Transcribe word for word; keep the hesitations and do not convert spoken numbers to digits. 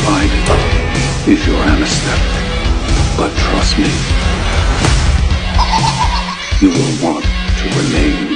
provided is your anesthetic. But trust me, you will want to remain